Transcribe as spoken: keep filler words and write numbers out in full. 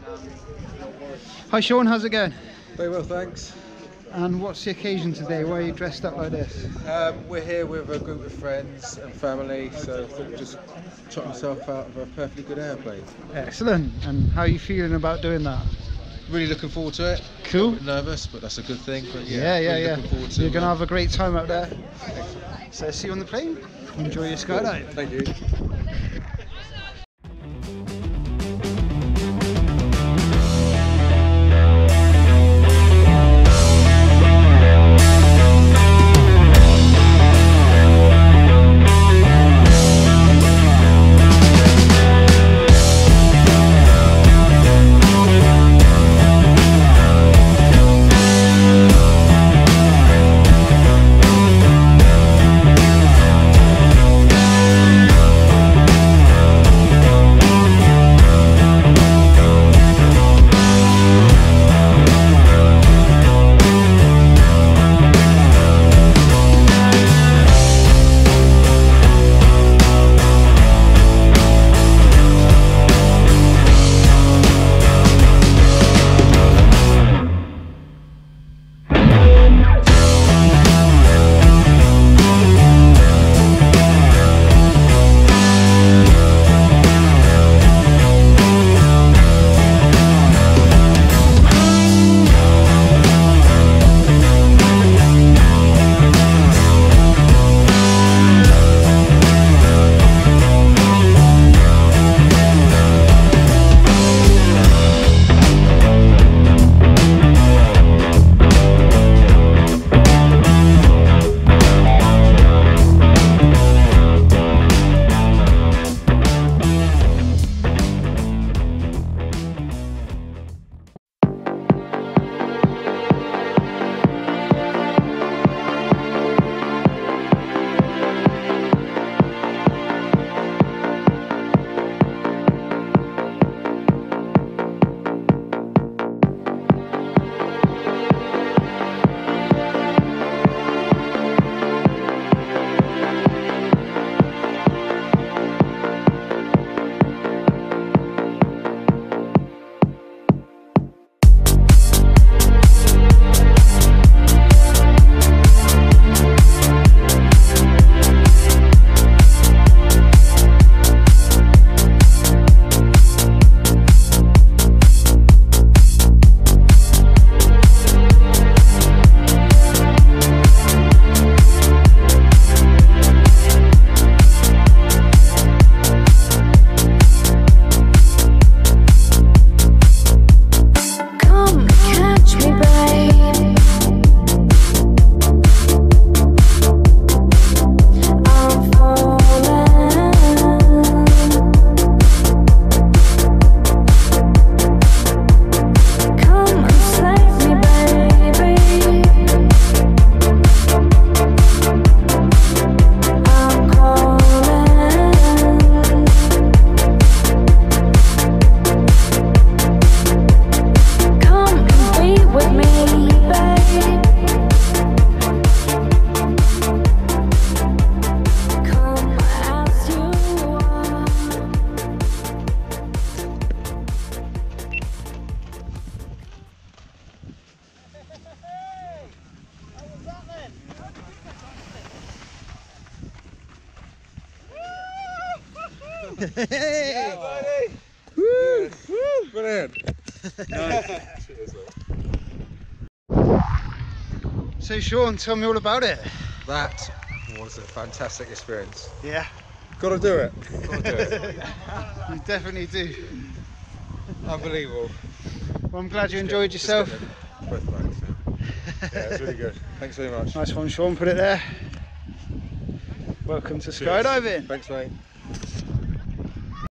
Hi Shaun, how's it going? Very well, thanks. And what's the occasion today? Why are you dressed up like this? Um, we're here with a group of friends and family, so I thought I'd just chuck myself out of a perfectly good airplane. Excellent. And how are you feeling about doing that? Really looking forward to it. Cool. A bit nervous, but that's a good thing. But Yeah, yeah, yeah, really yeah. Looking forward to You're going to uh, have a great time out there. So see you on the plane. Enjoy your skydive. Thank you. Hey! Yeah, buddy! Woo! Woo! Brilliant! So Shaun, tell me all about it. That was a fantastic experience. Yeah. Gotta do it. Gotta do it. You definitely do. Unbelievable. Well, I'm glad you Just enjoyed get, yourself. Just get both bags. Yeah, it's really good. Thanks very much. Nice one, Shaun, put it there. Welcome to Cheers. skydiving. Thanks, mate.